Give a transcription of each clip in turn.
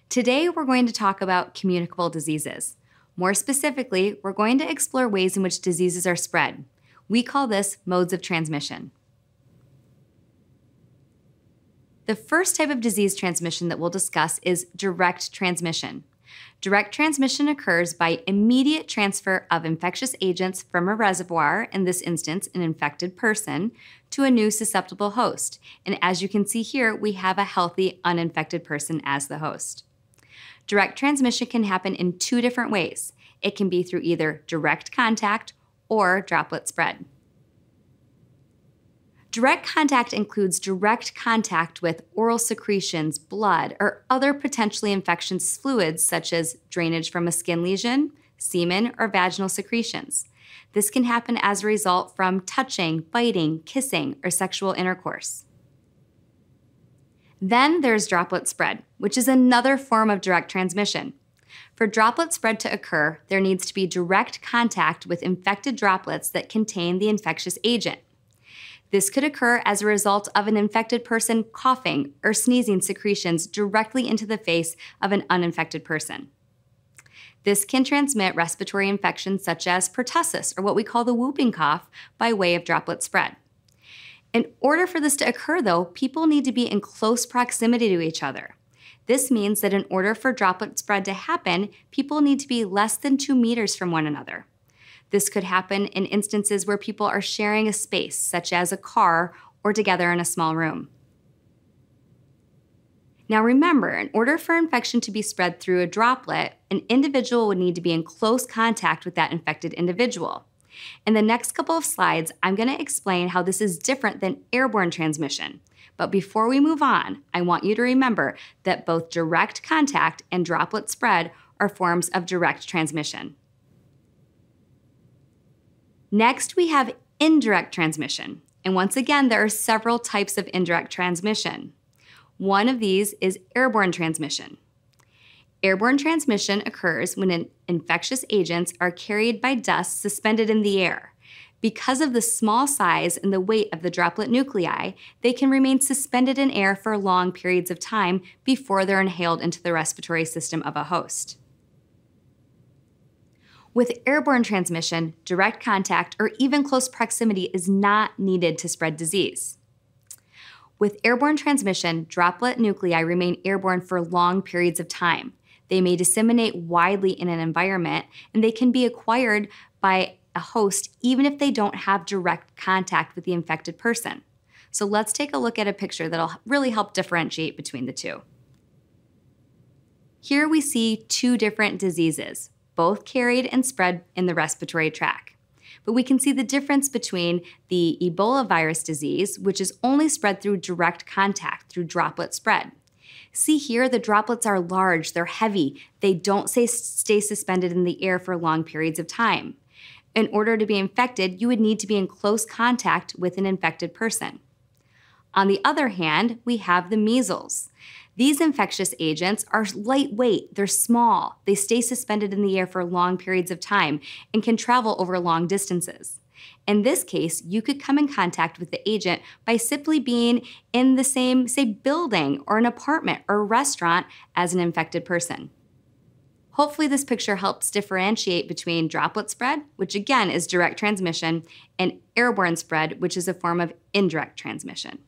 Today, we're going to talk about communicable diseases. More specifically, we're going to explore ways in which diseases are spread. We call this modes of transmission. The first type of disease transmission that we'll discuss is direct transmission. Direct transmission occurs by immediate transfer of infectious agents from a reservoir, in this instance, an infected person, to a new susceptible host. And as you can see here, we have a healthy, uninfected person as the host. Direct transmission can happen in two different ways. It can be through either direct contact or droplet spread. Direct contact includes direct contact with oral secretions, blood, or other potentially infectious fluids such as drainage from a skin lesion, semen, or vaginal secretions. This can happen as a result from touching, biting, kissing, or sexual intercourse. Then there's droplet spread, which is another form of direct transmission. For droplet spread to occur, there needs to be direct contact with infected droplets that contain the infectious agent. This could occur as a result of an infected person coughing or sneezing secretions directly into the face of an uninfected person. This can transmit respiratory infections such as pertussis, or what we call the whooping cough, by way of droplet spread. In order for this to occur, though, people need to be in close proximity to each other. This means that in order for droplet spread to happen, people need to be less than 2 meters from one another. This could happen in instances where people are sharing a space, such as a car or together in a small room. Now remember, in order for infection to be spread through a droplet, an individual would need to be in close contact with that infected individual. In the next couple of slides, I'm going to explain how this is different than airborne transmission. But before we move on, I want you to remember that both direct contact and droplet spread are forms of direct transmission. Next, we have indirect transmission. And once again, there are several types of indirect transmission. One of these is airborne transmission. Airborne transmission occurs when infectious agents are carried by dust suspended in the air. Because of the small size and the weight of the droplet nuclei, they can remain suspended in air for long periods of time before they're inhaled into the respiratory system of a host. With airborne transmission, direct contact or even close proximity is not needed to spread disease. With airborne transmission, droplet nuclei remain airborne for long periods of time. They may disseminate widely in an environment, and they can be acquired by a host even if they don't have direct contact with the infected person. So let's take a look at a picture that'll really help differentiate between the two. Here we see two different diseases, both carried and spread in the respiratory tract. But we can see the difference between the Ebola virus disease, which is only spread through direct contact, through droplet spread. See here, the droplets are large, they're heavy, they don't stay suspended in the air for long periods of time. In order to be infected, you would need to be in close contact with an infected person. On the other hand, we have the measles. These infectious agents are lightweight, they're small, they stay suspended in the air for long periods of time and can travel over long distances. In this case, you could come in contact with the agent by simply being in the same, say, building or an apartment or restaurant as an infected person. Hopefully this picture helps differentiate between droplet spread, which again is direct transmission, and airborne spread, which is a form of indirect transmission.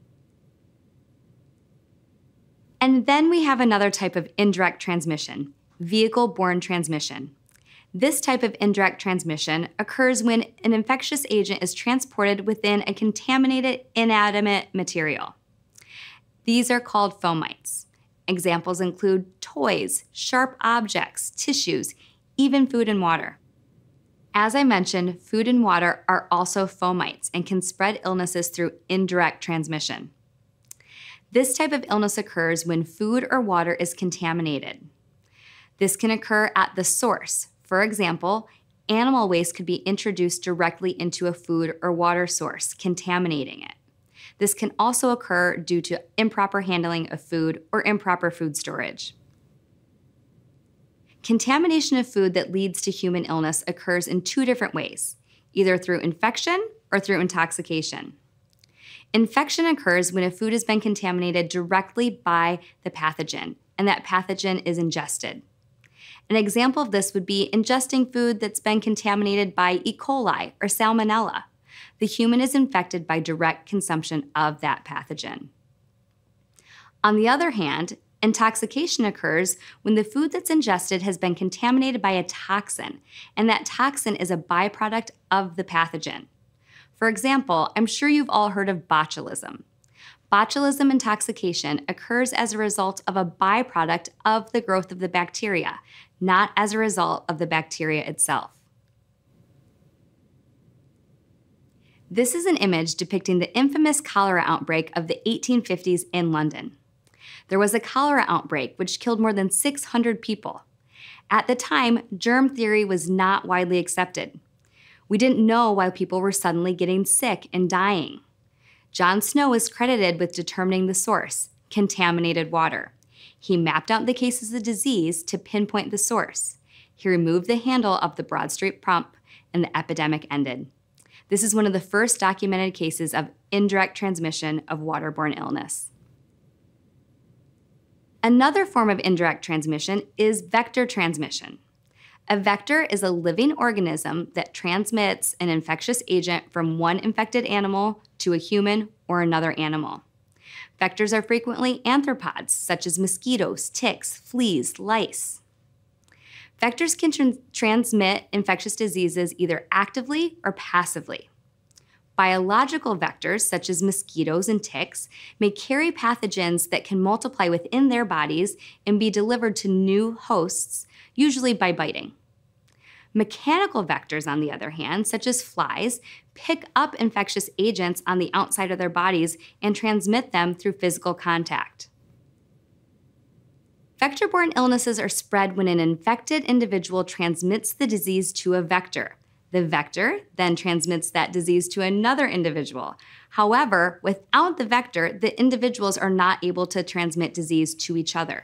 And then we have another type of indirect transmission, vehicle-borne transmission. This type of indirect transmission occurs when an infectious agent is transported within a contaminated inanimate material. These are called fomites. Examples include toys, sharp objects, tissues, even food and water. As I mentioned, food and water are also fomites and can spread illnesses through indirect transmission. This type of illness occurs when food or water is contaminated. This can occur at the source. For example, animal waste could be introduced directly into a food or water source, contaminating it. This can also occur due to improper handling of food or improper food storage. Contamination of food that leads to human illness occurs in two different ways, either through infection or through intoxication. Infection occurs when a food has been contaminated directly by the pathogen, and that pathogen is ingested. An example of this would be ingesting food that's been contaminated by E. coli or salmonella. The human is infected by direct consumption of that pathogen. On the other hand, intoxication occurs when the food that's ingested has been contaminated by a toxin, and that toxin is a byproduct of the pathogen. For example, I'm sure you've all heard of botulism. Botulism intoxication occurs as a result of a byproduct of the growth of the bacteria, not as a result of the bacteria itself. This is an image depicting the infamous cholera outbreak of the 1850s in London. There was a cholera outbreak which killed more than 600 people. At the time, germ theory was not widely accepted. We didn't know why people were suddenly getting sick and dying. John Snow is credited with determining the source, contaminated water. He mapped out the cases of disease to pinpoint the source. He removed the handle of the Broad Street pump, and the epidemic ended. This is one of the first documented cases of indirect transmission of waterborne illness. Another form of indirect transmission is vector transmission. A vector is a living organism that transmits an infectious agent from one infected animal to a human or another animal. Vectors are frequently arthropods, such as mosquitoes, ticks, fleas, lice. Vectors can transmit infectious diseases either actively or passively. Biological vectors, such as mosquitoes and ticks, may carry pathogens that can multiply within their bodies and be delivered to new hosts, usually by biting. Mechanical vectors, on the other hand, such as flies, pick up infectious agents on the outside of their bodies and transmit them through physical contact. Vector-borne illnesses are spread when an infected individual transmits the disease to a vector. The vector then transmits that disease to another individual. However, without the vector, the individuals are not able to transmit disease to each other.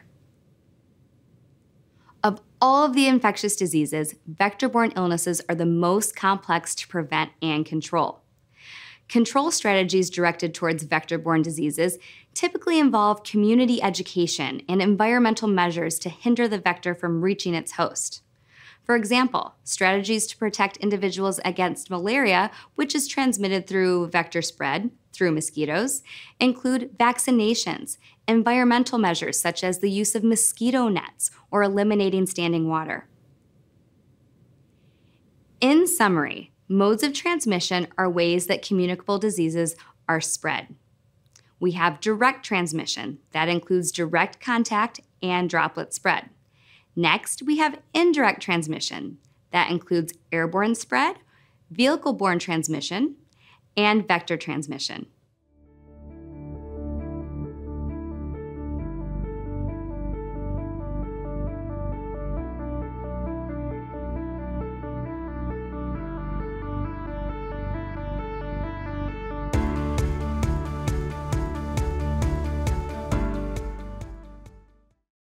Of all of the infectious diseases, vector-borne illnesses are the most complex to prevent and control. Control strategies directed towards vector-borne diseases typically involve community education and environmental measures to hinder the vector from reaching its host. For example, strategies to protect individuals against malaria, which is transmitted through vector spread through mosquitoes, include vaccinations, environmental measures such as the use of mosquito nets or eliminating standing water. In summary, modes of transmission are ways that communicable diseases are spread. We have direct transmission, that includes direct contact and droplet spread. Next, we have indirect transmission, that includes airborne spread, vehicle-borne transmission, and vector transmission.